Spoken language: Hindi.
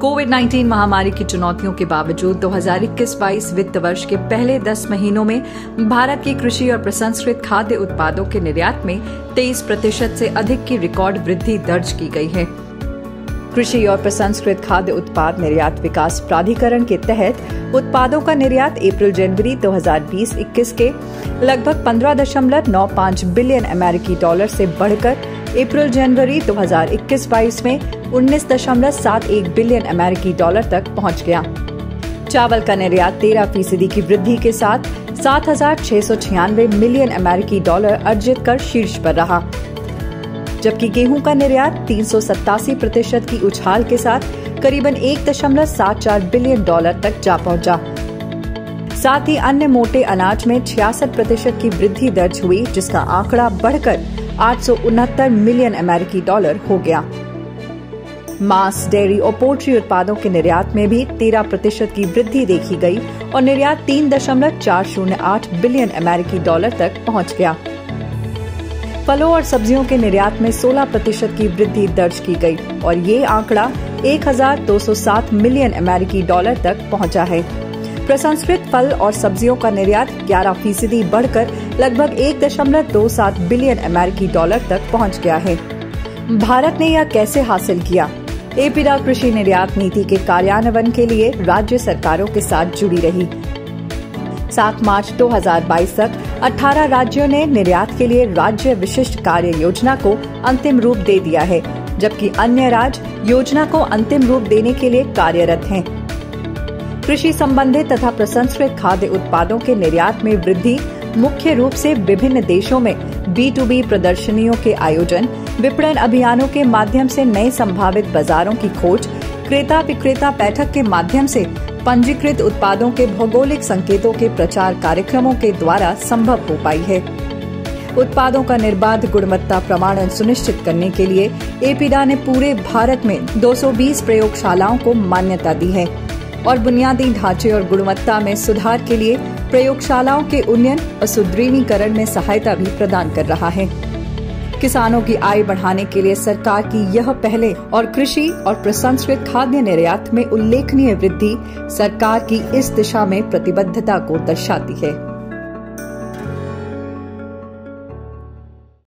कोविड-19 महामारी की चुनौतियों के बावजूद 2021-22 वित्त वर्ष के पहले 10 महीनों में भारत की कृषि और प्रसंस्कृत खाद्य उत्पादों के निर्यात में 23% से अधिक की रिकॉर्ड वृद्धि दर्ज की गई है। कृषि और प्रसंस्कृत खाद्य उत्पाद निर्यात विकास प्राधिकरण के तहत उत्पादों का निर्यात अप्रैल-जनवरी 2020-21 के लगभग 15.95 बिलियन अमेरिकी डॉलर से बढ़कर अप्रैल-जनवरी 2021-22 में 19.71 बिलियन अमेरिकी डॉलर तक पहुंच गया। चावल का निर्यात 13% की वृद्धि के साथ 7,696 मिलियन अमेरिकी डॉलर अर्जित कर शीर्ष पर रहा, जबकि गेहूं का निर्यात 387% की उछाल के साथ करीबन 1.74 बिलियन डॉलर तक जा पहुंचा। साथ ही अन्य मोटे अनाज में 66% की वृद्धि दर्ज हुई, जिसका आंकड़ा बढ़कर 869 मिलियन अमेरिकी डॉलर हो गया। मांस, डेयरी और पोल्ट्री उत्पादों के निर्यात में भी 13% की वृद्धि देखी गई और निर्यात 3.408 बिलियन अमेरिकी डॉलर तक पहुंच गया। फलों और सब्जियों के निर्यात में 16% की वृद्धि दर्ज की गई और ये आंकड़ा 1,207 मिलियन अमेरिकी डॉलर तक पहुंचा है। प्रसंस्कृत फल और सब्जियों का निर्यात 11% बढ़कर लगभग 1.27 बिलियन अमेरिकी डॉलर तक पहुंच गया है। भारत ने यह कैसे हासिल किया? एपीडा कृषि निर्यात नीति के कार्यान्वयन के लिए राज्य सरकारों के साथ जुड़ी रही। 7 मार्च 2022 तक 18 राज्यों ने निर्यात के लिए राज्य विशिष्ट कार्य योजना को अंतिम रूप दे दिया है, जबकि अन्य राज्य योजना को अंतिम रूप देने के लिए कार्यरत हैं। कृषि संबंधित तथा प्रसंस्कृत खाद्य उत्पादों के निर्यात में वृद्धि मुख्य रूप से विभिन्न देशों में B2B प्रदर्शनियों के आयोजन, विपणन अभियानों के माध्यम से नए संभावित बाजारों की खोज, क्रेता विक्रेता बैठक के माध्यम से पंजीकृत उत्पादों के भौगोलिक संकेतों के प्रचार कार्यक्रमों के द्वारा संभव हो पाई है। उत्पादों का निर्बाध गुणवत्ता प्रमाणन सुनिश्चित करने के लिए एपीडा ने पूरे भारत में 220 प्रयोगशालाओं को मान्यता दी है और बुनियादी ढांचे और गुणवत्ता में सुधार के लिए प्रयोगशालाओं के उन्नयन और सुदृढ़ीकरण में सहायता भी प्रदान कर रहा है। किसानों की आय बढ़ाने के लिए सरकार की यह पहले और कृषि और प्रसंस्कृत खाद्य निर्यात में उल्लेखनीय वृद्धि सरकार की इस दिशा में प्रतिबद्धता को दर्शाती है।